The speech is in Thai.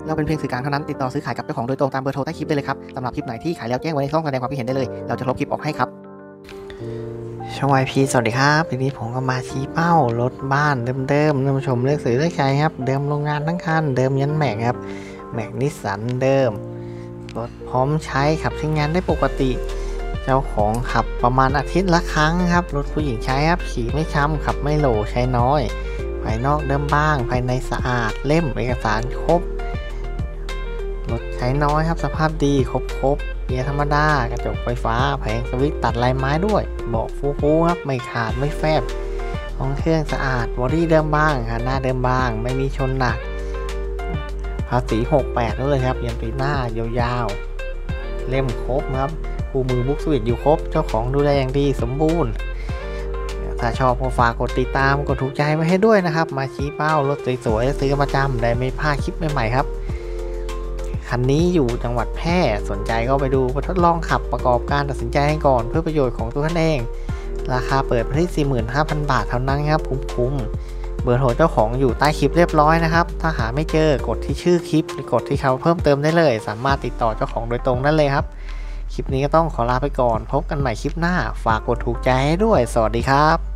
เราเป็นเพียงสื่อกลางเท่านั้นติดต่อซื้อขายกับเจ้าของโดยตรงตามเบอร์โทรใต้คลิปได้เลยครับสำหรับคลิปไหนที่ขายแล้วแจ้งไว้ในช่องแสดงความคิดเห็นได้เลยเราจะลบคลิปออกให้ครับช่อง YP สวัสดีครับทีนี้ผมก็มาชี้เป้ารถบ้านเดิมๆท่านผู้ชมเลือกซื้อเลือกใช้ครับเดิมโรงงานทั้งคันเดิมยันแม็กครับแม็กนิสสันเดิมรถพร้อมใช้ขับใช้งานได้ปกติเจ้าของขับประมาณอาทิตย์ละครั้งครับรถผู้หญิงใช้ครับขี่ไม่ช้ำขับไม่โหลใช้น้อยภายนอกเดิมบ้างภายในสะอาดเล่มเอกสารครบรถใช้น้อยครับสภาพดีครบเกียร์ธรรมดากระจกไฟฟ้าแผงสวิตช์ตัดลายไม้ด้วยเบาะฟูครับไม่ขาดไม่แฟบห้องเครื่องสะอาดบอดี้เดิมบ้างหน้าเดิมบ้างไม่มีชนหนักภาษี68ด้วยครับยันปีหน้ายาวๆเล่มครบครับคู่มือบุ๊กสวิตอยู่ครบเจ้าของดูแลอย่างดีสมบูรณ์ถ้าชอบก็ฝากกดติดตามกดถูกใจไว้ให้ด้วยนะครับมาชี้เป้ารถสวยๆซื้อประจำได้ไม่พลาดคลิปใหม่ๆครับคันนี้อยู่จังหวัดแพร่สนใจก็ไปดูทดลองขับประกอบการตัดสินใจให้ก่อนเพื่อประโยชน์ของตัวท่านเองราคาเปิดไปที่ 45,000 บาทเท่านั้นครับคุ้มเบอร์โทรเจ้าของอยู่ใต้คลิปเรียบร้อยนะครับถ้าหาไม่เจอกดที่ชื่อคลิปหรือกดที่เขาเพิ่มเติมได้เลยสามารถติดต่อเจ้าของโดยตรงได้เลยครับคลิปนี้ก็ต้องขอลาไปก่อนพบกันใหม่คลิปหน้าฝากกดถูกใจให้ด้วยสวัสดีครับ